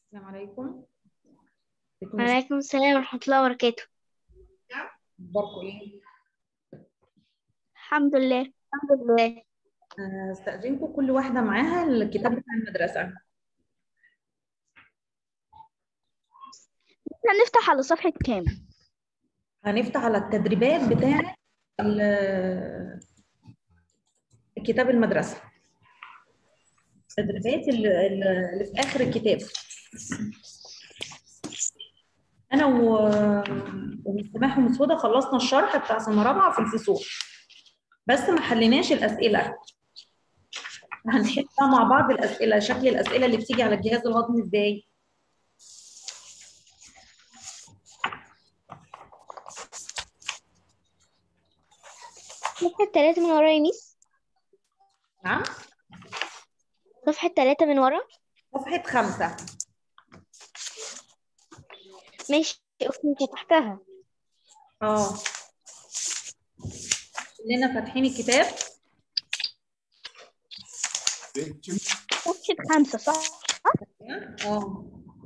السلام عليكم. وعليكم السلام ورحمة الله وبركاته. اخباركم ايه؟ الحمد لله الحمد لله. استأذنكم كل واحدة معاها الكتاب بتاع المدرسة. هنفتح على صفحة كام؟ هنفتح على التدريبات بتاعة كتاب المدرسة. التدريبات اللي في آخر الكتاب. أنا ومس سماح ومس هدى خلصنا الشرح بتاع سنة رابعة في الفصول، بس ما حليناش الأسئلة. هنحل مع بعض الأسئلة، شكل الأسئلة اللي بتيجي على الجهاز الهضمي ازاي. صفحة 3 من ورا يا ميس. نعم؟ صفحة 3 من ورا. صفحة 5. ماشي أختي فتحتها. كلنا فاتحين الكتاب. صفحة 5 صح؟ اه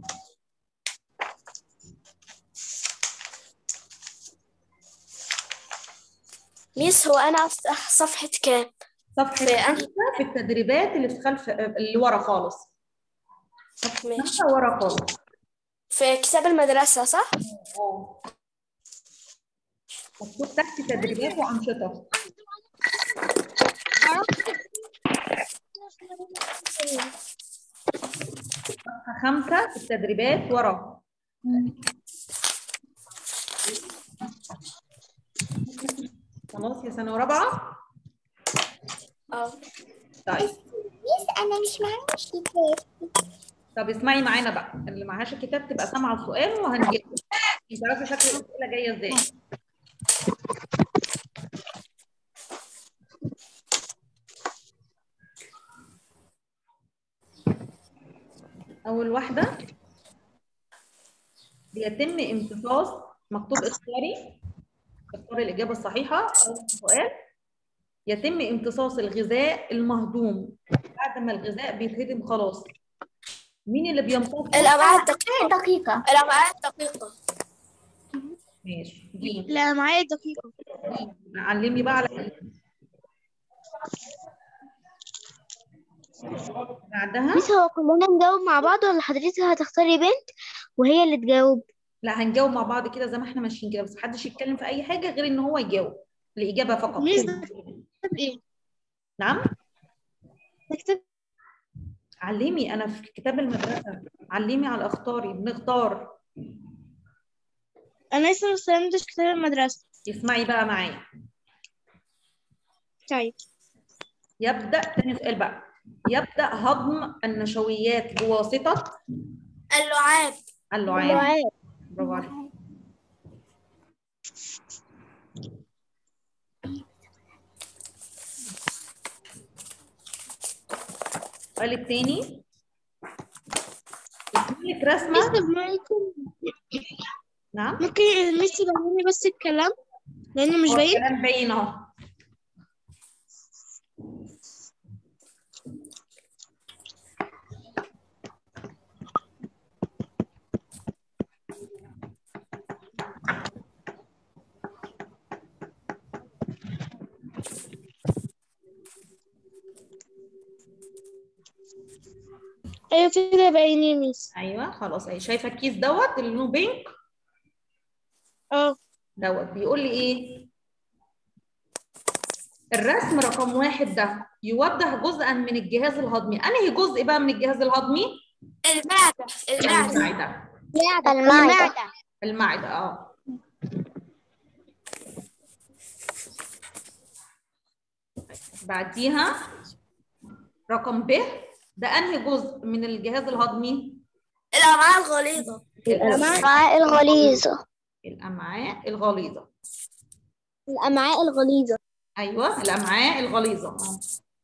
ميس، هو أنا أفتح صفحة كام؟ صفحة في 5 في التدريبات اللي في خلف اللي ورا خالص. صفحة ماشي. 5 ورا خالص. في كتاب المدرسة صح؟ اه مكتوب تحت تدريبات وأنشطة. صفحة 5 في التدريبات ورا. خلاص يا سنة رابعة. اه. طيب ميس أنا مش معايا كتاب. طب اسمعي معانا بقى، اللي معهاش الكتاب تبقى سامعة السؤال وهنجيب تعرفي شكل الأسئلة جاية ازاي. أول واحدة بيتم امتصاص، مكتوب اختاري الإجابة الصحيحة. أول سؤال: يتم امتصاص الغذاء المهضوم بعد ما الغذاء بيتهضم خلاص. مين اللي بيمتصه؟ الأمعاء الدقيقة. دقيقة. الأمعاء الدقيقة. ماشي دي. لا معايا دقيقة. علمي بقى على بعدها. ميس هو كلنا نجاوب مع بعض ولا حضرتك هتختاري بنت وهي اللي تجاوب؟ لا هنجاوب مع بعض كده زي ما احنا ماشيين كده، بس محدش يتكلم في اي حاجه غير ان هو يجاوب الاجابه فقط. ميس ده كتاب ايه؟ نعم. ده كتاب. علمي، انا في كتاب المدرسه. علمي على اختاري، بنختار. أنا لسه مستلمتش كتاب المدرسة. اسمعي بقى معايا. طيب يبدا تاني سؤال بقى. يبدا هضم النشويات بواسطه اللعاب. اللعاب. برافو عليك. السؤال الثاني لك ميس رسمه. طب نعم. ممكن الميس تبعتلي بس الكلام لأنه مش هو باين. الكلام باين اهو. أيوة كده باين يا ميس. ايوه خلاص اهي، شايفه الكيس دوت اللي لونه بينك اه دوت. بيقول لي ايه؟ الرسم رقم 1 ده يوضح جزءا من الجهاز الهضمي. انهي جزء بقى من الجهاز الهضمي؟ المعدة. المعدة. المعدة. المعدة اه. بعديها رقم ب، ده انهي جزء من الجهاز الهضمي؟ الأمعاء الغليظة. الأمعاء الغليظة. الامعاء الغليظة. الأمعاء الغليظة. ايوه الامعاء الغليظة اه.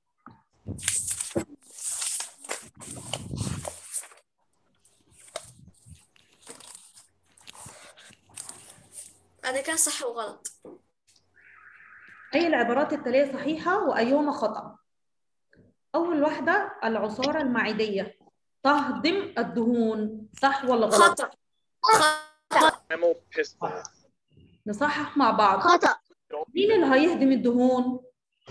أنا كده صح وغلط. اي العبارات التالية صحيحة وايهما خطأ؟ اول واحدة العصارة المعدية. تهضم الدهون، صح ولا غلط؟ خطأ. خطأ. نصحح مع بعض. خطأ. مين اللي هيهضم الدهون؟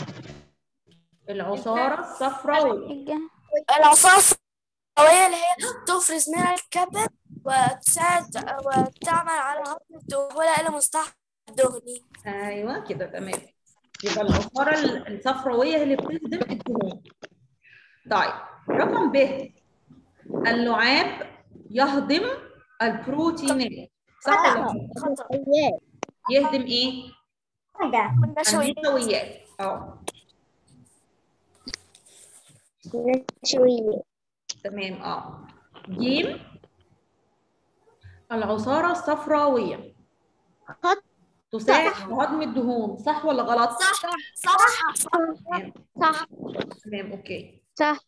العصارة الصفراوية. العصارة الصفراوية اللي هي تفرز من الكبد وتساعد وتعمل على هضم الدهون ولا إلى مصطلح الدهني. ايوه كده تمام. يبقى العصارة الصفراوية هي اللي بتهضم الدهون. طيب رقم ب، اللعاب يهضم البروتينات، صح ولا غلط؟ خطأ. يهضم ايه؟ النشويات. النشويات. نشويات. تمام. ج، العصارة الصفراوية تساعد في هضم الدهون، صح ولا غلط؟ صح. صح. تمام. صح. تمام اوكي. صح.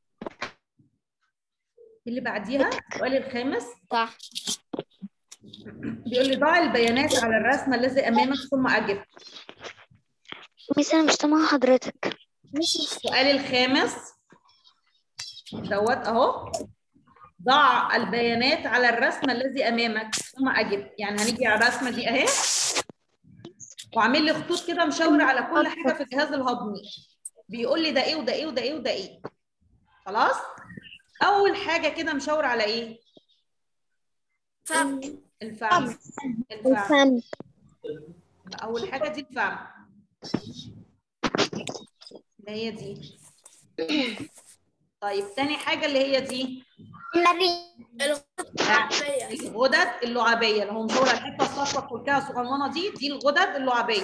اللي بعديها السؤال الخامس صح. بيقول لي ضع البيانات على الرسم الذي امامك ثم اجب. ميس انا مش سامعة حضرتك. السؤال الخامس دوت اهو، ضع البيانات على الرسم الذي امامك ثم اجب. يعني هنيجي على الرسمه دي اهي واعمل لي خطوط كده مشاوره على كل حاجه في الجهاز الهضمي. بيقول لي ده ايه وده ايه وده ايه وده ايه. خلاص؟ اول حاجه كده مشاوره على ايه؟ فم. الفم. الفم. اول حاجه دي الفم اللي هي دي. طيب تاني حاجه اللي هي دي الغدد اللعابيه اللي هو مشاوره على الحته الصفراء الكلكعه الصغننه دي الغدد اللعابيه.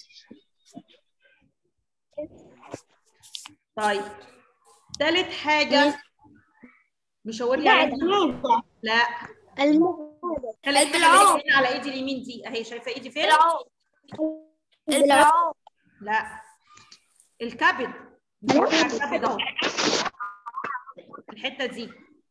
طيب ثالث حاجه مشاور لي عليها. لا ثالث حاجه اللي هنا على ايدي اليمين دي اهي، شايفه ايدي فين؟ البلعوم. لا الكبد. الكبد اهو الحته دي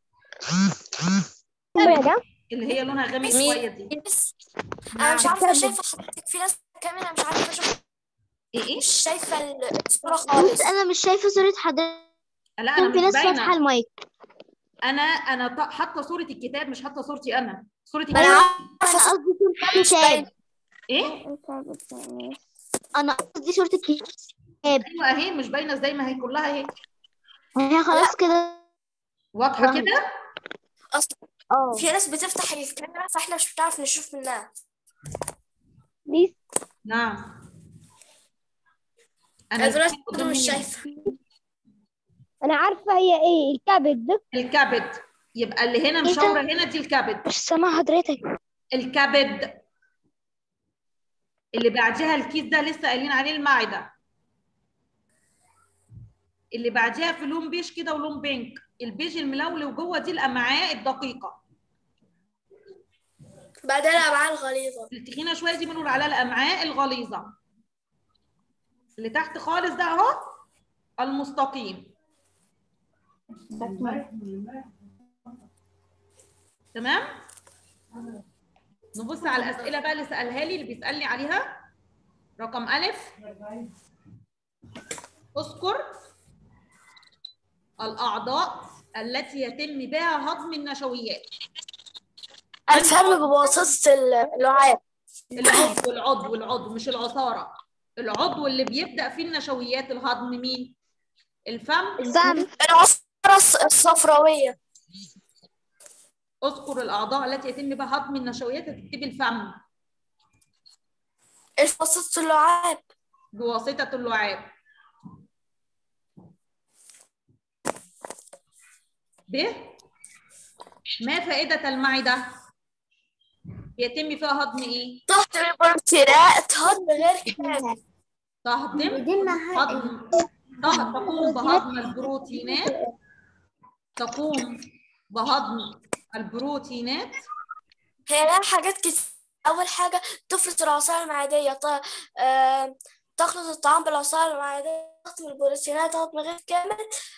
اللي هي لونها غامق شويه دي. انا مش عارفه شايفه حضرتك في ناس كمان انا مش عارفه اشوف. ايه مش شايفه الصوره خالص. انا مش شايفه صورة حضرتك. لا انا في مش ناس باينه. فاتحة المايك. انا حاطه صوره الكتاب مش حاطه صورتي انا. صوره انا الكتاب انا قصدي صورة الكتاب. ايه؟ انا قصدي صورة الكتاب. ايوه اهي مش باينه ازاي؟ ما هي كلها اهي هي خلاص كده واضحه كده. اصلا في ناس بتفتح الكاميرا فاحنا مش بنعرف نشوف منها. نعم انا دلوقتي قدام مش مني. شايفه. انا عارفة هي ايه الكبد. الكبد. يبقى اللي هنا مشاوره هنا دي الكبد. مش سامعة حضرتك. الكبد. اللي بعدها الكيس ده لسه قايلين عليه المعده. اللي بعدها في لون بيج كده ولون بينك. البيج الملولي وجوه دي الامعاء الدقيقه. بعدين الامعاء الغليظه. التخينه شويه دي بنقول عليها الامعاء الغليظه. اللي تحت خالص ده اهو المستقيم. تمام؟ نبص على الاسئله بقى اللي سالها لي، اللي بيسالني عليها. رقم ألف، اذكر الاعضاء التي يتم بها هضم النشويات. الفم بواسطه اللعاب. العضو مش العصاره. العضو اللي بيبدا فيه النشويات الهضم مين؟ الفم. العصاره الصفراويه. اذكر الاعضاء التي يتم بها هضم النشويات، تكتبي الفم. بواسطه اللعاب. بواسطه اللعاب. ب، ما فائده المعده؟ يتم فيها هضم ايه؟ تهضم البروتينات هضم غير كامل. تقوم بهضم البروتينات. تقوم بهضم البروتينات. هي لها حاجات كتير. أول حاجة تفرز العصائر المعدية، تخلط الطعام بالعصائر المعدية، تهضم البروتينات هضم غير كامل.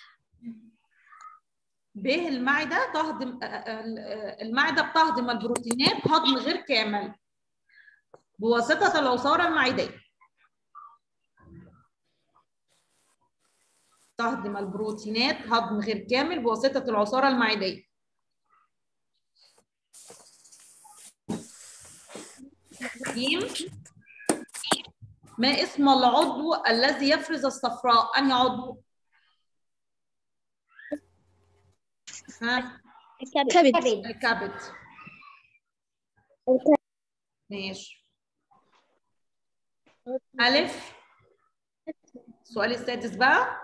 ب، المعدة تهضم المعدة بتهضم البروتينات هضم غير كامل بواسطة العصارة المعدية. تهضم البروتينات هضم غير كامل بواسطة العصارة المعدية. ج. ما اسم العضو الذي يفرز الصفراء؟ أنهي عضو؟ ها؟ الكبد. الكبد. ماشي. ألف. السؤال السادس بقى.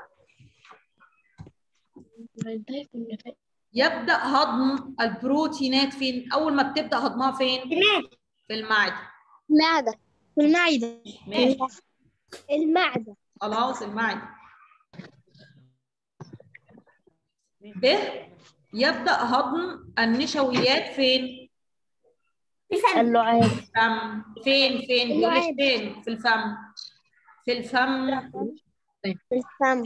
يبدأ هضم البروتينات فين؟ أول ما بتبدأ هضمها فين؟ في المعدة. المعدة. في المعدة. ماشي. المعدة. خلاص المعدة. ب. يبدأ هضم النشويات فين؟ اللعاب. الفم. فين بيقول لك فين؟ في الفم. في الفم. في الفم.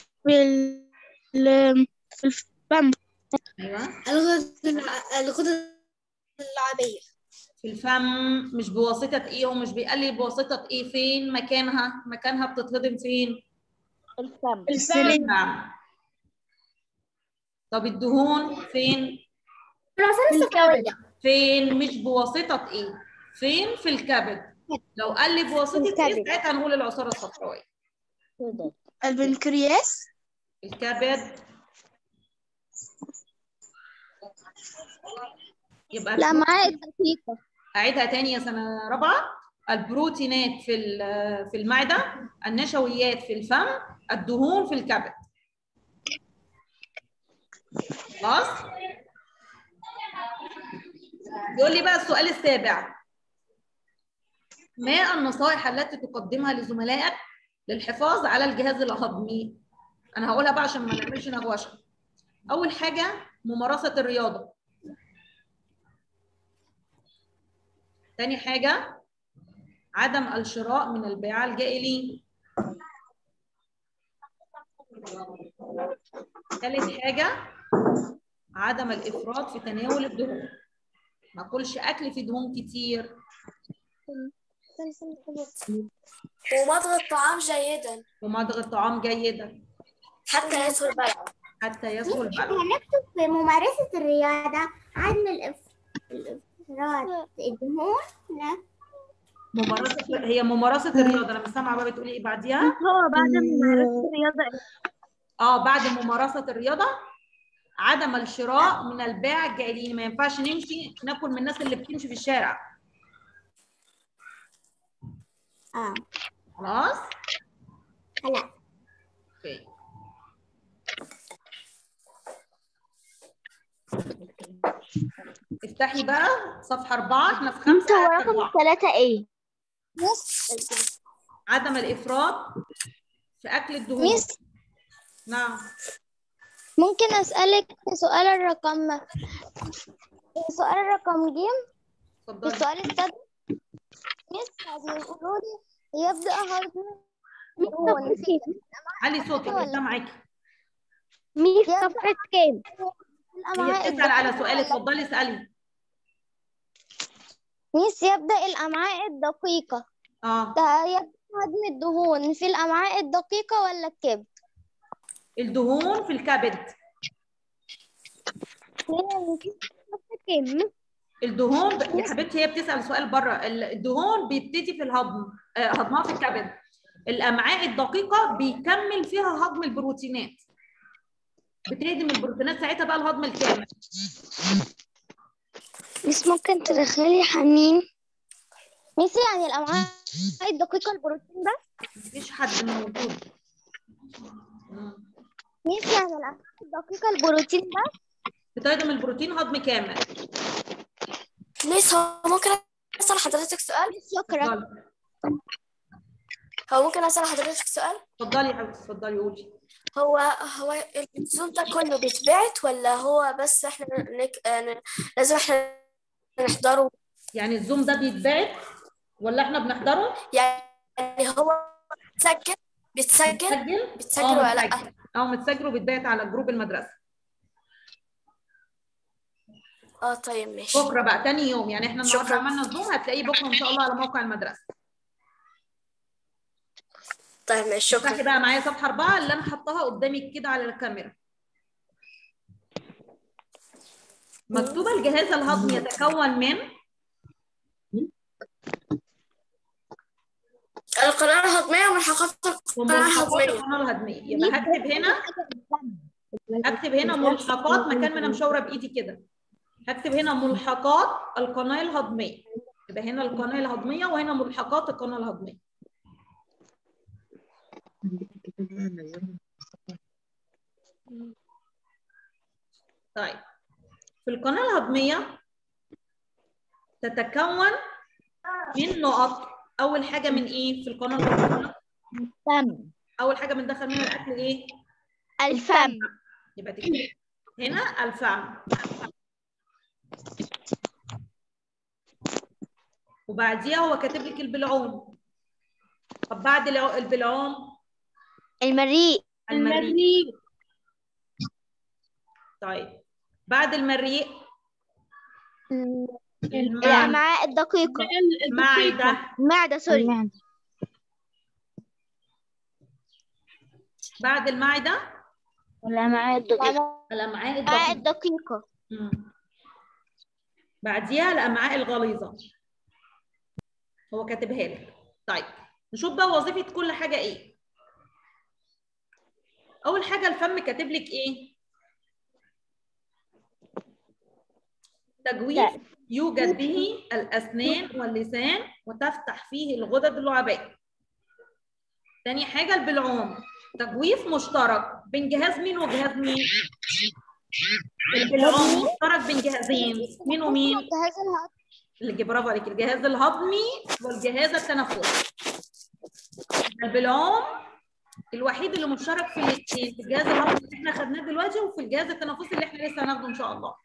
في الفم. ايوه الغدة اللعابية. في الفم. مش بواسطة ايه ومش بيقلل بواسطة ايه؟ فين مكانها؟ مكانها بتتهضم فين؟ الفم. في الفم. طب الدهون فين؟ فين؟ مش بواسطة ايه؟ فين؟ في الكبد. لو قال لي بواسطة ايه ساعتها هنقول العصارة الصفراوية. البنكرياس. الكبد. يبقى الأمعاء الدقيقة. أعيدها تاني يا سنة رابعة. البروتينات في المعدة، النشويات في الفم، الدهون في الكبد. خلاص؟ يقول لي بقى السؤال السابع. ما النصائح التي تقدمها لزملائك للحفاظ على الجهاز الهضمي؟ أنا هقولها بقى عشان ما نعملش نغوشة. أول حاجة ممارسة الرياضة. تاني حاجة عدم الشراء من البياعة الجائلين. ثالث حاجة عدم الإفراط في تناول الدهون. ما أكلش أكل فيه دهون كتير. ومضغ الطعام جيدا ومضغ الطعام جيدا حتى يسهل بلعه. حتى يسهل بلعه. هنكتب في ممارسة الرياضة عدم الإفراط الدهون. لا هي ممارسة الرياضة. أنا مش سامعة بقى بتقولي إيه بعديها؟ هو بعد ممارسة الرياضة. بعد ممارسة الرياضة عدم الشراء من البائع الجائلين. ما ينفعش نمشي ناكل من الناس اللي بتمشي في الشارع. خلاص؟ لا. اوكي. افتحي بقى صفحة 4. احنا في 5. هو رقم 3 ايه؟ عدم الإفراط في أكل الدهون. ميس نعم. ممكن أسألك سؤال الرقم ج؟ اتفضلي. السؤال السادس. ميس بيقولوا لي يبدأ هضم الدهون في علي صوتك مش سامعاكي. ميس صفحة كام؟ هي بتسأل على سؤال. اتفضلي اسألي. ميس يبدأ الأمعاء الدقيقة. ده يبدأ هضم الدهون في الأمعاء الدقيقة ولا الكبد؟ الدهون في الكبد. الدهون يا حبيبتي هي بتسأل سؤال بره. الدهون بيبتدي في الهضم، هضمها في الكبد. الأمعاء الدقيقة بيكمل فيها هضم البروتينات. بتهضم البروتينات ساعتها بقى الهضم الكامل. ميس ممكن تدخلي حنين؟ ميس يعني الأمعاء الدقيقة البروتين بس؟ مفيش حد موجود. ميس يعني الأمعاء الدقيقة البروتين بس؟ بتهضم البروتين هضم كامل. ميس هو ممكن أسأل حضرتك سؤال؟ شكرا. هو ممكن أسأل حضرتك سؤال؟ اتفضلي يا حبيبتي اتفضلي قولي. هو الزوم ده كله بيتبعت ولا هو بس احنا لازم احنا نحضره؟ يعني الزوم ده بيتبعت ولا احنا بنحضره؟ يعني هو بيتسجل ولا لا؟ متسجل وبيتبعت على جروب المدرسة. طيب ماشي. بكره بقى تاني يوم. يعني احنا النهارده عملنا الزوم، هتلاقيه بكره ان شاء الله على موقع المدرسة. طيب ماشي، افتحي شكرا. بقى معايا صفحة 4 اللي أنا حطاها قدامك كده على الكاميرا. مكتوبة الجهاز الهضمي يتكون من القناة الهضمية وملحقات القناة وملحقات الهضمية. القناة الهضمية. يبقى هكتب هنا ملحقات مكان ما أنا مشاورة بإيدي كده. هكتب هنا ملحقات القناة الهضمية. يبقى هنا القناة الهضمية وهنا ملحقات القناة الهضمية. طيب في القناة الهضمية تتكون من نقط. أول حاجة من إيه في القناة الهضمية؟ الفم. أول حاجة بندخل منها الأكل إيه؟ الفم. يبقى تكتب هنا الفم. وبعديها هو كاتب لك البلعوم. طب بعد البلعوم؟ المريء. طيب بعد المريء؟ الأمعاء الدقيقة. معدة سوري. بعد المعدة؟ الأمعاء الدقيقة. الأمعاء الدقيقة. بعديها الأمعاء الغليظة. هو كاتبها لك. طيب نشوف بقى وظيفة كل حاجة إيه. أول حاجة الفم كاتب لك إيه؟ تجويف يوجد به الأسنان واللسان وتفتح فيه الغدد اللعابية. تاني حاجة البلعوم، تجويف مشترك بين جهاز مين وجهاز مين؟ البلعوم مشترك بين جهازين، مين ومين؟ الجهاز الهضمي. برافو عليك، الجهاز الهضمي والجهاز التنفسي. البلعوم الوحيد اللي مشترك في الاثنين، في الجهاز الهضمي اللي احنا خدناه دلوقتي وفي الجهاز التنفسي اللي احنا لسه هناخده ان شاء الله.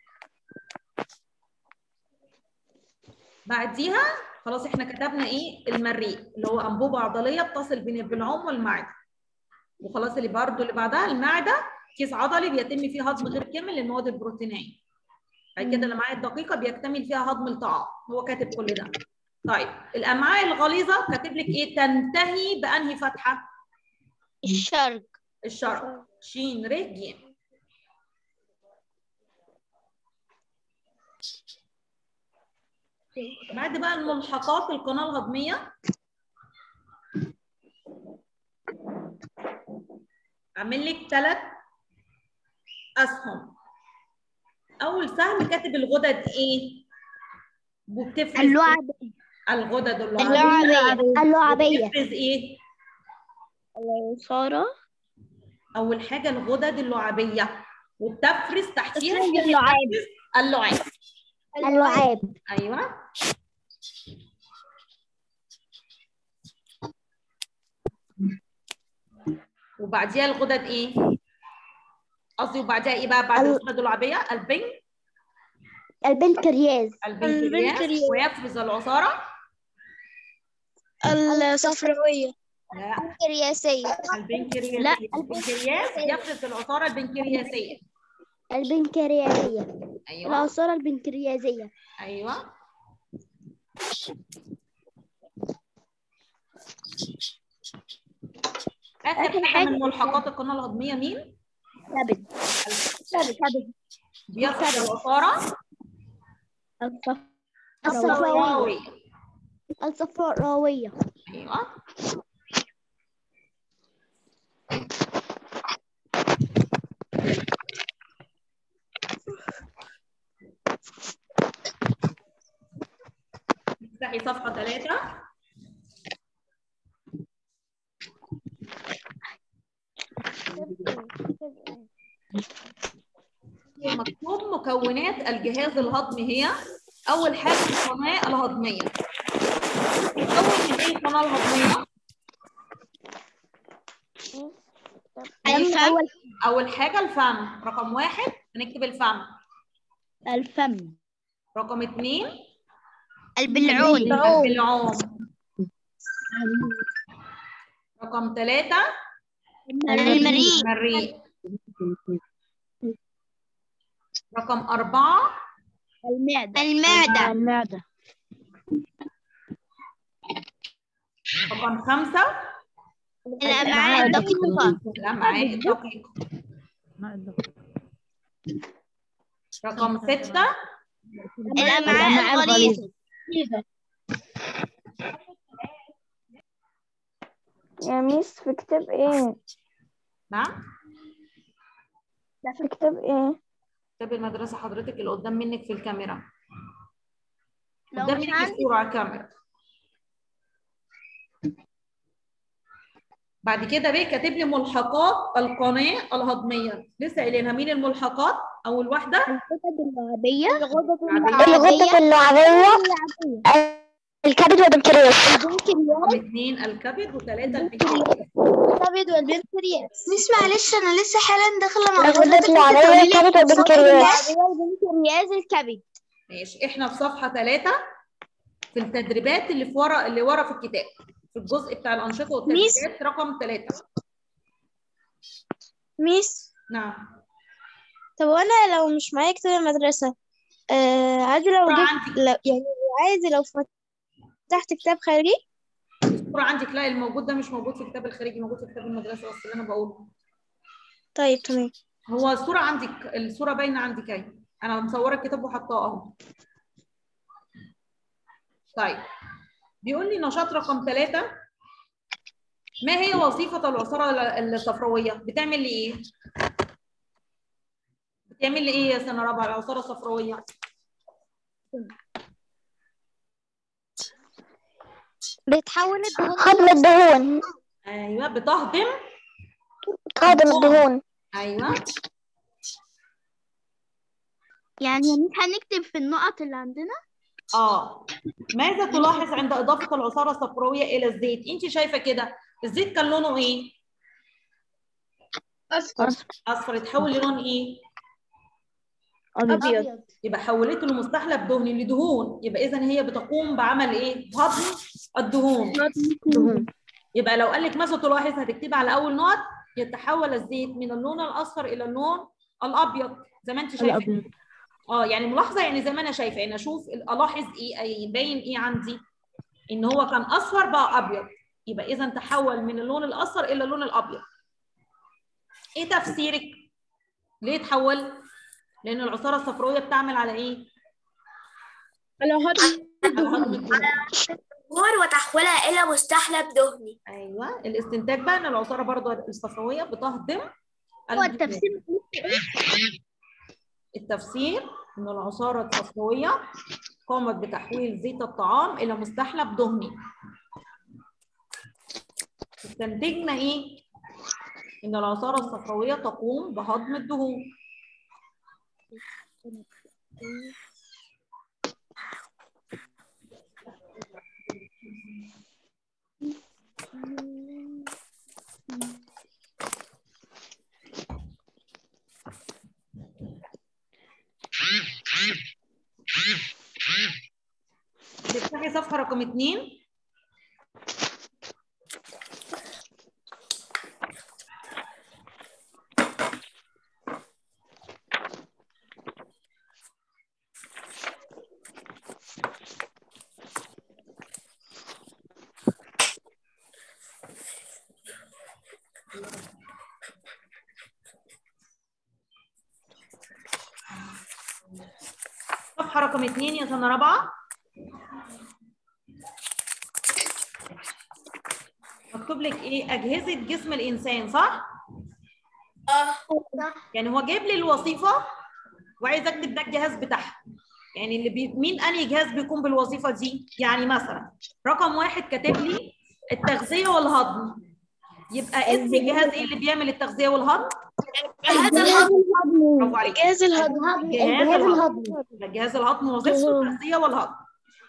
بعديها خلاص احنا كتبنا ايه؟ المريء اللي هو انبوبه عضليه بتصل بين البلعوم والمعده. وخلاص اللي بعدها المعده، كيس عضلي بيتم فيه هضم غير كامل للمواد البروتينيه. بعد كده الامعاء الدقيقه بيكتمل فيها هضم الطعام. هو كاتب كل ده. طيب الامعاء الغليظه كاتب لك ايه؟ تنتهي بانهي فتحه؟ الشرج. شين ر ج. بعد بقى الملحقات القناه الهضميه، عامل لك 3 اسهم. اول سهم كاتب الغدد ايه؟ وبتفرز اللعابية. الغدد اللعابية. بتفرز ايه؟ العصارة. اول حاجه الغدد اللعابيه، وبتفرز تحتيها اللعاب. ايوه. وبعديها الغدد ايه؟ قصدي وبعديها ايه بقى بعد الغدد اللعابيه؟ البنكرياس. ويفرز العصاره الصفراوية. لا، البنكرياسية. البنكرياس يفرز العصاره البنكرياسيه. ايوه. العصارة البنكرياسية. ايوه. اخر حاجه من ملحقات القناه الهضميه مين؟ كبد. بيفرز العصاره الصفراوية. ايوه. افتحي صفحه 3. مكتوب مكونات الجهاز الهضمي هي اول حاجه القناه الهضميه. تتكون من ايه القناه الهضميه؟ الفم. اول حاجه الفم. رقم 1 هنكتب الفم. رقم 2 البلعوم. رقم 3 المريء. رقم 4 المعدة. رقم 5 الأمعاء الدقيقة. الأمعاء الدقيقة. رقم 6 الأمعاء الغليظة. يا ميس في كتاب ايه؟ نعم في كتاب ايه؟ كتاب المدرسة حضرتك اللي قدام منك في الكاميرا، لو قدام مش منك عندي الصورة على الكاميرا. بعد كده بقى كاتب لي ملحقات القناة الهضمية، لسه قايلينها. مين الملحقات؟ أول واحدة الغدد اللعابية. الغدة اللعابية، الكبد والبنكرياس. رقم 2 الكبد، و3 البنكرياس. الكبد والبنكرياس. مش معلش أنا لسه حالا داخلة مع الغدة اللعابية، الكبد والبنكرياس. والبنكرياس الكبد. ماشي، احنا في صفحة 3 في التدريبات اللي في ورا، اللي ورا في الكتاب، في الجزء بتاع الأنشطة والتدريبات رقم 3. ميس، نعم. طب وانا لو مش معايا كتاب المدرسة عادي لو جبت يعني عادي لو فتحت كتاب خارجي؟ الصورة عندك لا، الموجود ده مش موجود في الكتاب الخارجي، موجود في كتاب المدرسة بس اللي أنا بقوله. طيب تمام. هو الصورة عندك، الصورة باينة عندك اهي، أنا مصورة الكتاب وحطاه أهو. طيب بيقول لي نشاط رقم 3، ما هي وظيفة العصارة الصفراوية؟ بتعمل لي إيه؟ بتعمل لي إيه يا سنة رابعة العصارة الصفراوية؟ بتحول الدهون. هضم الدهون. أيوه بتهضم الدهون. أيوه. يعني هنكتب في النقط اللي عندنا. ماذا تلاحظ عند إضافة العصارة الصفراوية إلى الزيت؟ أنت شايفة كده الزيت كان لونه إيه؟ أصفر. اتحول للون إيه؟ أبيض. يبقى حولته لمستحلب دهني لدهون، يبقى إذا هي بتقوم بعمل إيه؟ هضم الدهون. يبقى لو قال لك ماذا تلاحظ هتكتبي على أول نقط يتحول الزيت من اللون الأصفر إلى اللون الأبيض زي ما أنت شايفة. يعني ملاحظة، يعني زي ما أنا شايفة، يعني أشوف ألاحظ إيه، يبين إيه عندي؟ إن هو كان أصفر بقى أبيض، يبقى إذا تحول من اللون الأصفر إلى اللون الأبيض. إيه تفسيرك؟ ليه تحول؟ لأن العصارة الصفراوية بتعمل على إيه؟ على هضم الدهون وتحويلها إلى مستحلب دهني. أيوه، الاستنتاج بقى إن العصارة برضو الصفراوية بتهضم التفسير. التفسير إن العصارة الصفراوية قامت بتحويل زيت الطعام إلى مستحلب دهني. استنتجنا إيه؟ إن العصارة الصفراوية تقوم بهضم الدهون. تفتحي صفحة رقم 2. صفحة رقم 2 يا سنة رابعة. مكتوب لك ايه؟ أجهزة جسم الإنسان، صح؟ يعني هو جايب لي الوظيفة وعايز أكتب ده الجهاز بتاعها. يعني اللي مين أنهي جهاز بيقوم بالوظيفة دي؟ يعني مثلا رقم 1 كاتب لي التغذية والهضم، يبقى اسم الجهاز ايه اللي بيعمل التغذية والهضم؟ جهاز الهضم. برافو عليك. جهاز الهضم. جهاز الهضم وظيفته التغذية والهضم.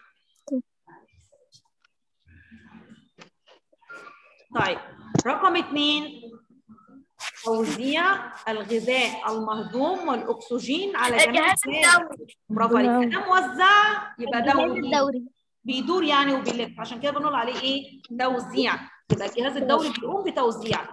طيب رقم 2 توزيع الغذاء المهضوم والأكسجين على جميع الجهاز الدوري. برافو عليك. ده موزع يبقى الدوري بيدور يعني وبيلف، عشان كده بنقول عليه ايه؟ توزيع. يبقى الجهاز الدوري بيقوم بتوزيع.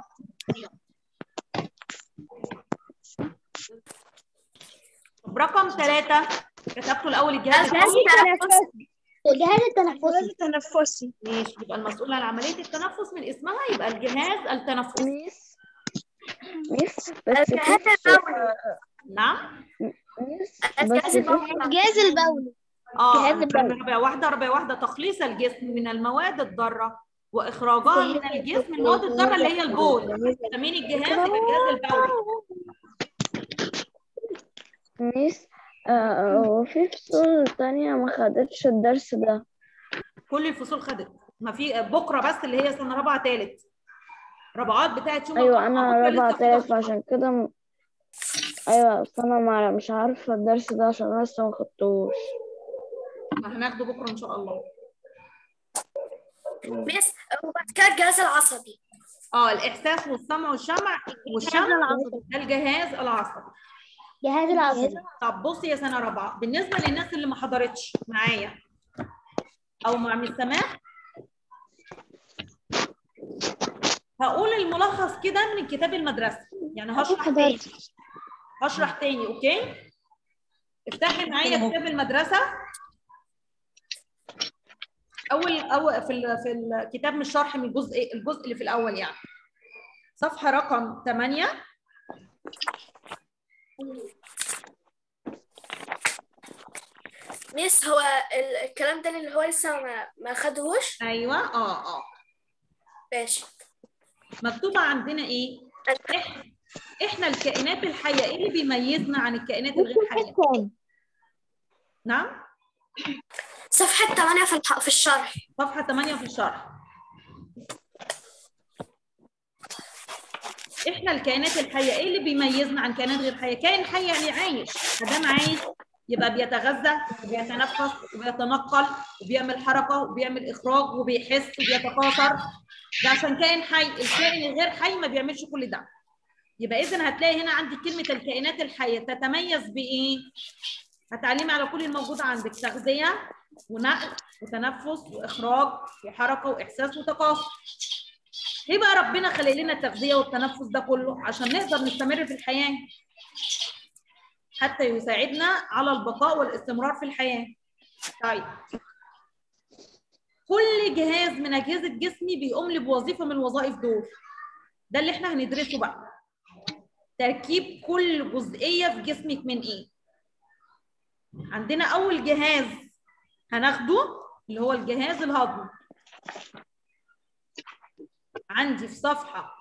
طب رقم 3 كتبته الأول الجهاز الدوري. الجهاز الجهاز التنفسي. ماشي، يبقى المسؤول عن عملية التنفس من اسمها يبقى الجهاز التنفسي. ميس بس الجهاز البولي. نعم. الجهاز البولي. الجهاز البولي. ربع واحدة تخليص الجسم من المواد الضارة وإخراجها من الجسم من المواد الضارة اللي هي البول. تسمين الجهاز يبقى الجهاز البولي. ميس وفي فصول تانية ما خدتش الدرس ده. كل الفصول خدت، ما في بكرة بس اللي هي سنة رابعة تالت. رابعات بتاعت شو؟ أيوة أنا رابعة تالت، فعشان كده أيوة، بس أنا مش عارفة الدرس ده عشان أنا لسه ما خدتوش. ما هناخده بكرة إن شاء الله. ميس وبعد كده الجهاز العصبي. الإحساس والسمع والشمع ده الجهاز العصبي. الجهاز العصبي. طب بصي يا سنة رابعة، بالنسبة للناس اللي ما حضرتش معايا أو مع مس سماح، هقول الملخص كده من كتاب المدرسة، يعني هشرح تاني. أوكي؟ افتحي معايا كتاب المدرسة. في الكتاب مش شرح، من الجزء اللي في الأول، يعني صفحة رقم 8. ميس هو الكلام ده اللي هو لسه ما خدهوش؟ ايوه. ماشي. مكتوبه عندنا ايه؟ احنا الكائنات الحيه، ايه اللي بيميزنا عن الكائنات الغير حيه؟ نعم. صفحه 8 في الشرح. صفحه 8 في الشرح. احنا الكائنات الحيه، ايه اللي بيميزنا عن كائنات غير حيه؟ كائن حي يعني عايش، ما دام عايش يبقى بيتغذى وبيتنفس وبيتنقل وبيعمل حركه وبيعمل اخراج وبيحس وبيتكاثر. ده عشان كائن حي. الكائن الغير حي ما بيعملش كل ده. يبقى اذا هتلاقي هنا عندك كلمه الكائنات الحيه تتميز بايه؟ هتعلمي على كل الموجود عندك: تغذيه ونقل وتنفس واخراج وحركه واحساس وتكاثر. ليه بقى ربنا خلق لنا التغذيه والتنفس ده كله؟ عشان نقدر نستمر في الحياه، حتى يساعدنا على البقاء والاستمرار في الحياه. طيب، كل جهاز من اجهزه جسمي بيقوم لي بوظيفه من الوظائف دول. ده اللي احنا هندرسه بقى. تركيب كل جزئيه في جسمك من ايه؟ عندنا اول جهاز هناخده اللي هو الجهاز الهضمي. عندي في صفحه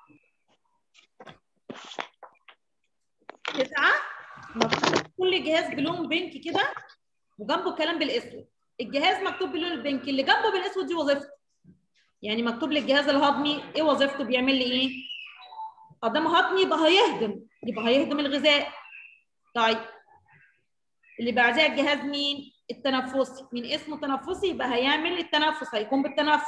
9 مكتوب كل جهاز بلون بينك كده وجنبه كلام بالاسود. الجهاز مكتوب باللون البينك، اللي جنبه بالاسود دي وظيفته. يعني مكتوب لي الجهاز الهضمي ايه وظيفته، بيعمل لي ايه؟ قدام هضمي يبقى هيهضم الغذاء. طيب، اللي بعدها الجهاز مين؟ التنفسي. من اسمه تنفسي يبقى هيعمل التنفس، هيقوم بالتنفس.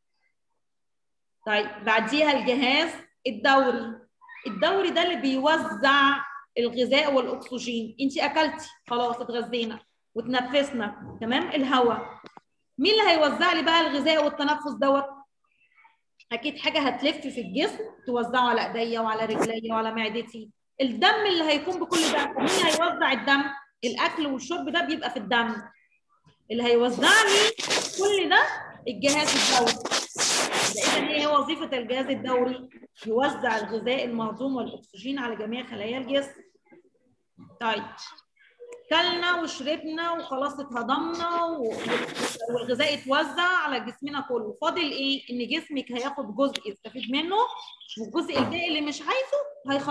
طيب، بعديها الجهاز الدوري ده اللي بيوزع الغذاء والاكسجين. انت اكلتي خلاص، اتغذينا وتنفسنا، تمام، الهواء. مين اللي هيوزع لي بقى الغذاء والتنفس دوت؟ اكيد حاجه هتلف في الجسم توزعه على ايديا وعلى رجليا وعلى معدتي. الدم اللي هيقوم بكل ده. مين هيوزع الدم؟ الاكل والشرب ده بيبقى في الدم. اللي هيوزع لي كل ده الجهاز الدوري. اذا هي وظيفه الجهاز الدوري يوزع الغذاء المهضوم والاكسجين على جميع خلايا الجسم. طيب، كلنا وشربنا وخلاص اتهضمنا والغذاء اتوزع على جسمنا كله. فاضل ايه؟ ان جسمك هياخد جزء يستفيد منه، والجزء الباقي اللي مش عايزه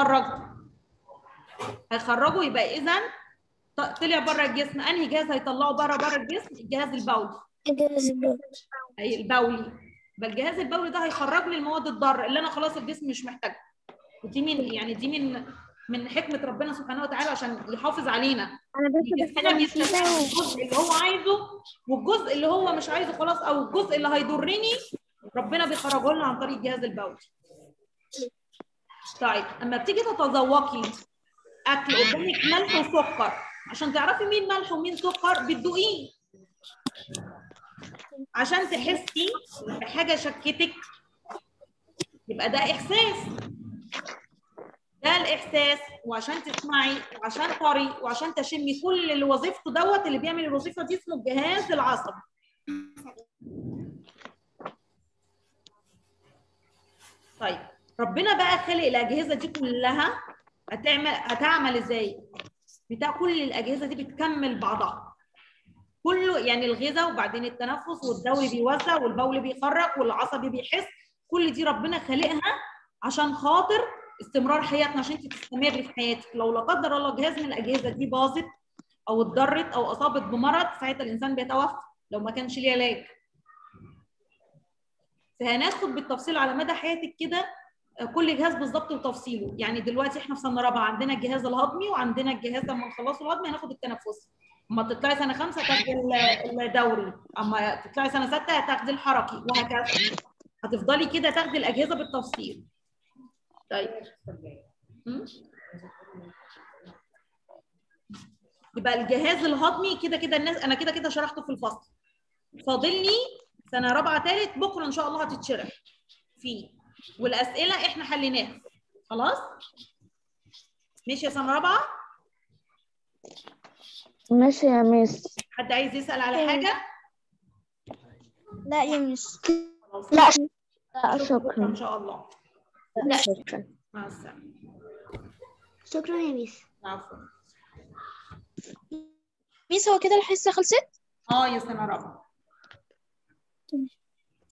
هيخرجه. يبقى اذا طلع بره الجسم. انهي جهاز هيطلعه بره الجسم؟ الجهاز البولي. البولي. يبقى الجهاز البولي ده هيخرج لي المواد الضاره اللي انا خلاص الجسم مش محتاجها. ودي من حكمه ربنا سبحانه وتعالى عشان يحافظ علينا. جسمنا بيستفيد الجزء اللي هو عايزه، والجزء اللي هو مش عايزه خلاص، او الجزء اللي هيضرني ربنا بيخرجه لنا عن طريق الجهاز البولي. طيب، اما بتيجي تتذوقي اكل قدامك ملح وسكر، عشان تعرفي مين ملح ومين سكر بتدوقيه. عشان تحسي بحاجه شكتك يبقى ده احساس. ده الاحساس. وعشان تسمعي وعشان طري وعشان تشمي كل اللي وظيفته دوت اللي بيعمل الوظيفه دي اسمه الجهاز العصبي. طيب ربنا بقى خلق الاجهزه دي كلها هتعمل ازاي؟ بتاع كل الاجهزه دي بتكمل بعضها كله، يعني الغذاء وبعدين التنفس والدوري بيوزع والبول بيخرج والعصبي بيحس، كل دي ربنا خالقها عشان خاطر استمرار حياتنا، عشان انت تستمري في حياتك. لو لا قدر الله جهاز من الاجهزه دي باظت او اتضرت او اصابت بمرض ساعتها الانسان بيتوفى لو ما كانش ليه علاج. فهناخد بالتفصيل على مدى حياتك كده كل جهاز بالظبط وتفصيله. يعني دلوقتي احنا في سنه رابعه عندنا الجهاز الهضمي وعندنا الجهاز لما نخلصه الهضمي هناخد التنفسي. اما تطلعي سنه 5 هتاخدي الدوري، اما تطلعي سنه 6 هتاخدي الحركي، وهكذا هتفضلي كده تاخدي الاجهزه بالتفصيل. طيب يبقى الجهاز الهضمي كده كده الناس انا كده كده شرحته في الفصل، فاضلني سنه رابعه ثالث بكره ان شاء الله هتتشرح فيه، والاسئله احنا حليناها خلاص. ماشي يا سنه رابعه؟ ماشي يا ميس. حد عايز يسال على حاجه؟ لا يا مس. لا شكرا ان شكرا. شاء الله. لا شكرا. مع السلامه. شكرا يا ميس. عفوا. ميس هو كده الحصة خلصت؟ يا سنه رابعه.